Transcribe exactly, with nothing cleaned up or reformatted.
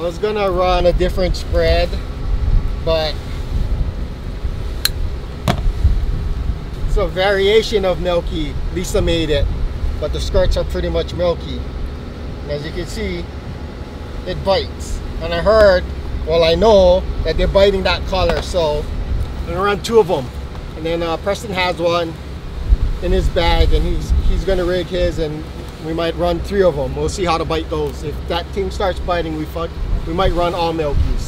I was gonna run a different spread, but it's a variation of Milky. Lisa made it, but the skirts are pretty much Milky. And as you can see, it bites. And I heard, well, I know that they're biting that color, so I'm gonna run two of them. And then uh, Preston has one in his bag, and he's he's gonna rig his, and we might run three of them. We'll see how the bite goes. If that team starts biting, we fuck, we might run all Milkies.